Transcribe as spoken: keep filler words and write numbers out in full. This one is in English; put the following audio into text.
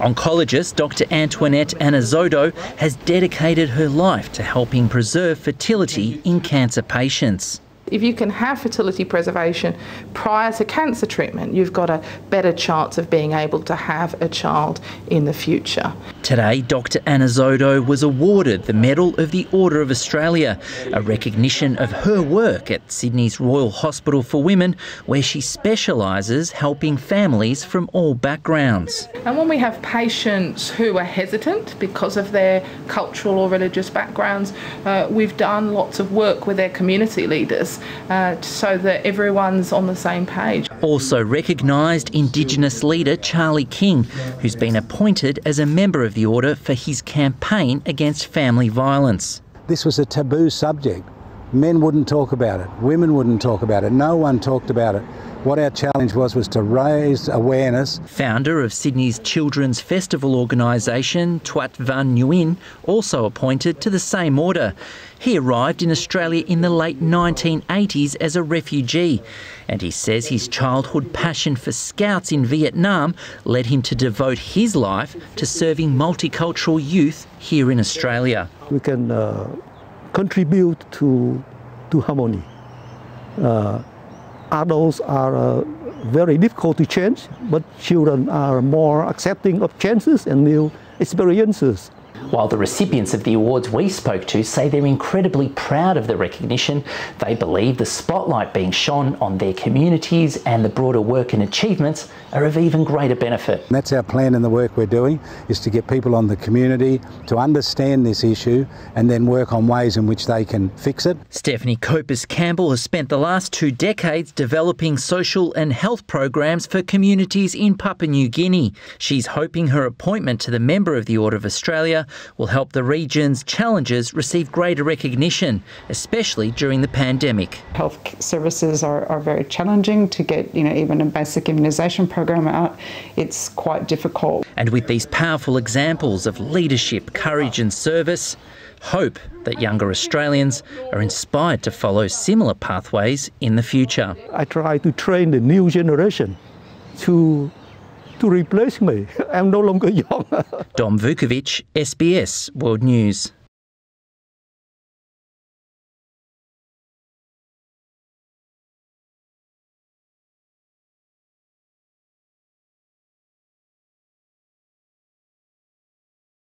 Oncologist Doctor Antoinette Anazodo has dedicated her life to helping preserve fertility in cancer patients. If you can have fertility preservation prior to cancer treatment, you've got a better chance of being able to have a child in the future. Today, Doctor Anazodo was awarded the Medal of the Order of Australia, a recognition of her work at Sydney's Royal Hospital for Women, where she specialises helping families from all backgrounds. And when we have patients who are hesitant because of their cultural or religious backgrounds, uh, we've done lots of work with their community leaders uh, so that everyone's on the same page. Also recognised Indigenous leader Charlie King, who's been appointed as a member of the Order for his campaign against family violence. This was a taboo subject. Men wouldn't talk about it, women wouldn't talk about it, no one talked about it. What our challenge was was to raise awareness. Founder of Sydney's Children's Festival organisation, Tuat Van Nguyen, also appointed to the same order. He arrived in Australia in the late nineteen eighties as a refugee, and he says his childhood passion for Scouts in Vietnam led him to devote his life to serving multicultural youth here in Australia. We can uh, contribute to, to harmony. Uh, Adults are uh, very difficult to change, but children are more accepting of chances and new experiences. While the recipients of the awards we spoke to say they're incredibly proud of the recognition, they believe the spotlight being shone on their communities and the broader work and achievements are of even greater benefit. And that's our plan in the work we're doing, is to get people on the community to understand this issue and then work on ways in which they can fix it. Stephanie Copus-Campbell has spent the last two decades developing social and health programs for communities in Papua New Guinea. She's hoping her appointment to the Member of the Order of Australia will help the region's challenges receive greater recognition, especially during the pandemic. Health services are, are very challenging to get, you know, even a basic immunisation program out. It's quite difficult. And with these powerful examples of leadership, courage and service, hope that younger Australians are inspired to follow similar pathways in the future. I try to train the new generation to to replace me. I'm no longer young. Dom Vukovic, S B S World News.